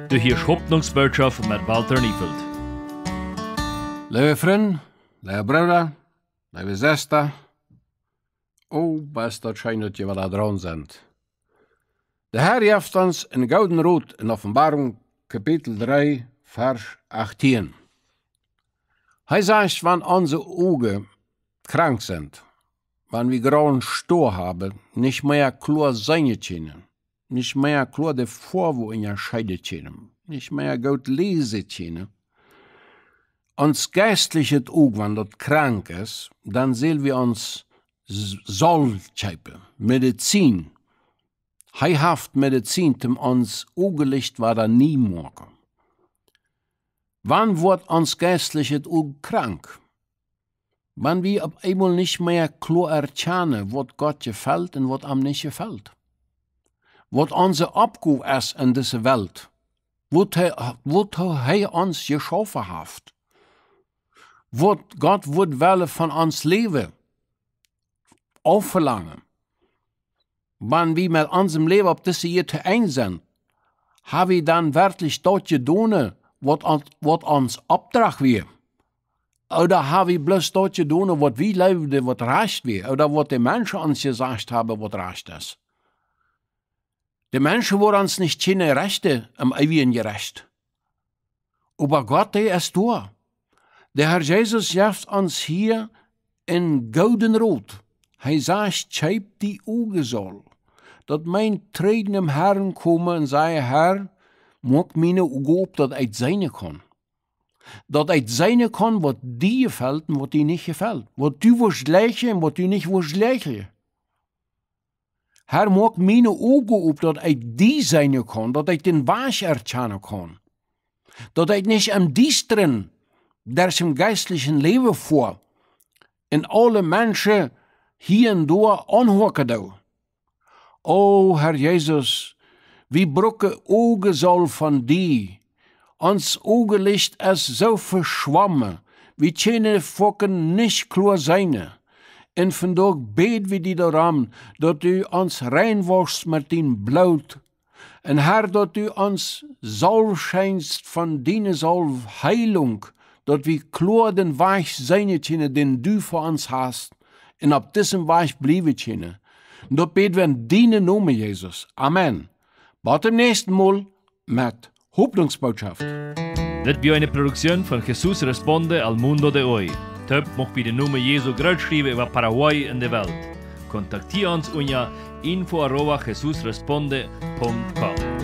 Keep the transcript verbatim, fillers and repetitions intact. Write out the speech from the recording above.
Du hörst Hoffnungs-Botschaft mit Walter Neufeld. Lieve vriend, lieve broeder, lieve zuster. Oh, was dat schijnt dat je wel daar dran bent. De Herr geeft ons een gouden rood in Offenbarung kapitel drie, vers achttien. Hij zegt, wanneer onze ogen krank sind, wanneer wir grauen Stor haben, nicht mehr klar sein können, nicht mehr klar de Vorwurf entscheiden können, nicht mehr gut lesen können, uns geistliches Auge, wenn das krank ist, dann sehen wir uns Salzscheibe, Medizin, heilhaft Medizin, um uns Augenlicht war da nie morgen. Wann wird uns geistliches Auge krank? Wenn wir auf einmal nicht mehr klar erkennen, was Gott gefällt und was ihm nicht gefällt. Was unsere Abgabe ist in dieser Welt. Was er uns geschaffen hat. Was Gott wird wollen von uns leben. Aufverlangen. Wenn wir mit unserem Leben auf diese Erde ein sind, haben wir dann wirklich dort getan, was uns Auftrag wird. Oder haben wir bloß dort getan, was wir leben, was recht wird. Oder was die Menschen uns gesagt haben, was recht ist. Die Menschen wollen uns nicht keine Rechte am ewigen gerecht. Aber Gott, der ist da. Der Herr Jesus gibt uns hier in golden Rot. Er sagt, scheib die Augen soll. Dat mein Treden im Herrn kommen und sagen, Herr, mag meine Augen op, dat ich seine kann. Dat ich seine kann, was dir gefällt und was dir nicht gefällt. Was du willst lächeln und was du nicht willst lächeln. Herr, mag meine Augen op, dat ich die seine kann, dat ich den Wasch erkennen kann. Dat ich nicht am Diesteren, der im geistlichen Leben vor, in alle Menschen hier und da anhocken da. O Herr Jesus, wie brücke Augen soll von dir. Ons Augenlicht ist so verschwommen, wie keine Focken nicht klar sein. Und von dort beten wir dir daran, dass du uns reinwäschst mit dein Blut. Und Herr, dass du uns Salve scheinst von deiner Salve Heilung, dass wir klar den Weg sein können, den du für uns hast. Und auf diesem Weg bleiben können. Und dort beten wir in deinen Namen, Jesus. Amen. Bis zum nächsten Mal mit Hoffnungs-Botschaft. Das war eine Produktion von Jesus Responde al Mundo de Hoy. Töp mocht bei den Namen Jesu groß schreiben über Paraguay in der Welt. Kontaktiere uns unter info arroba jesusresponde punkt com.